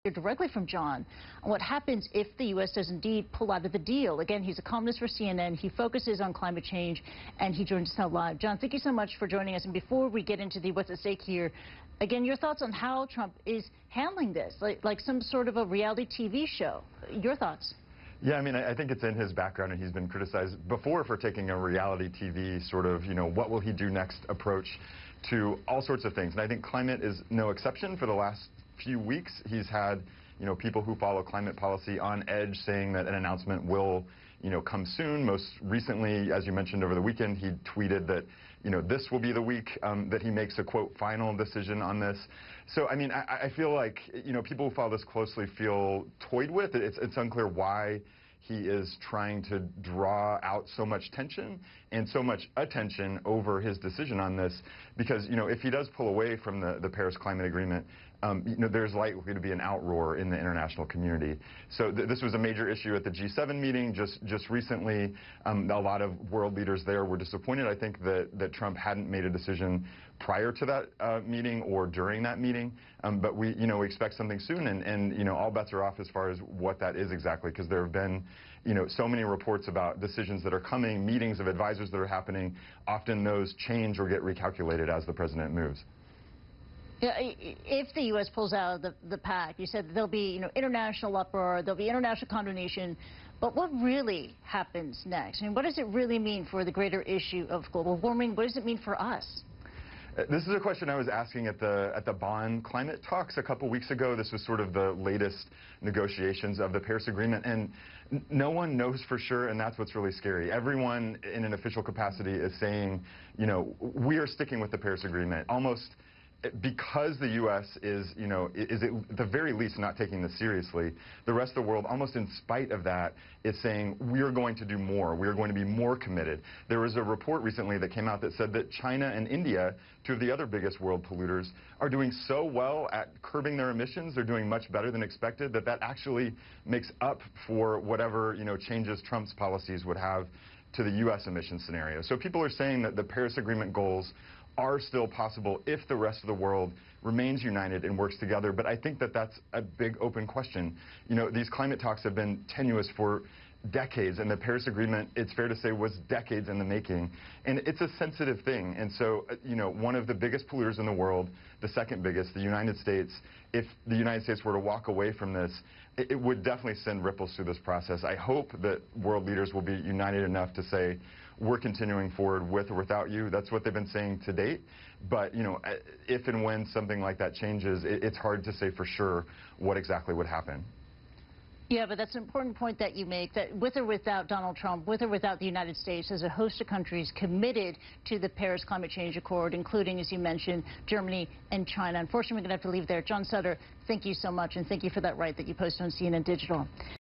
directly from John on what happens if the U.S. does indeed pull out of the deal. Again, he's a columnist for CNN. He focuses on climate change, and he joins us now live. John, thank you so much for joining us. And before we get into what's at stake here, again, your thoughts on how Trump is handling this, like some sort of a reality TV show. Your thoughts? Yeah, I mean, I think it's in his background, and he's been criticized before for taking a reality TV sort of, what will he do next approach to all sorts of things. And I think climate is no exception. For the last few weeks, he's had, people who follow climate policy on edge saying that an announcement will, come soon. Most recently, as you mentioned over the weekend, he tweeted that, this will be the week that he makes a, quote, final decision on this. So, I mean, I feel like, people who follow this closely feel toyed with. It's unclear why he is trying to draw out so much tension and so much attention over his decision on this, because, if he does pull away from the Paris Climate Agreement, there's likely to be an outroar in the international community. So this was a major issue at the G7 meeting just recently. A lot of world leaders there were disappointed, I think, that Trump hadn't made a decision prior to that meeting or during that meeting. But we expect something soon, and all bets are off as far as what that is exactly, because there have been so many reports about decisions that are coming, meetings of advisors that are happening. Often those change or get recalculated as the president moves. Yeah, if the U.S. pulls out of the pact, you said there'll be international uproar, there'll be international condemnation. But what really happens next? I mean, what does it really mean for the greater issue of global warming? What does it mean for us? This is a question I was asking at the Bonn climate talks a couple weeks ago. This was sort of the latest negotiations of the Paris Agreement, and no one knows for sure, and that's what's really scary. Everyone in an official capacity is saying, we are sticking with the Paris Agreement, almost because the U.S. is at the very least not taking this seriously. The rest of the world, almost in spite of that, is saying we are going to do more. We are going to be more committed. There was a report recently that came out that said that China and India, two of the other biggest world polluters, are doing so well at curbing their emissions. They're doing much better than expected. That actually makes up for whatever changes Trump's policies would have to the U.S. emission scenario. So people are saying that the Paris Agreement goals are still possible if the rest of the world remains united and works together. But I think that that's a big open question. These climate talks have been tenuous for decades, and the Paris Agreement, it's fair to say, was decades in the making. And it's a sensitive thing. And so, one of the biggest polluters in the world, the second biggest, the United States, if the United States were to walk away from this, it would definitely send ripples through this process. I hope that world leaders will be united enough to say, we're continuing forward with or without you. That's what they've been saying to date. But, if and when something like that changes, it's hard to say for sure what exactly would happen. Yeah, but that's an important point that you make, that with or without Donald Trump, with or without the United States, there's a host of countries committed to the Paris Climate Change Accord, including, as you mentioned, Germany and China. Unfortunately, we're going to have to leave there. John Sutter, thank you so much, and thank you for that right that you posted on CNN Digital.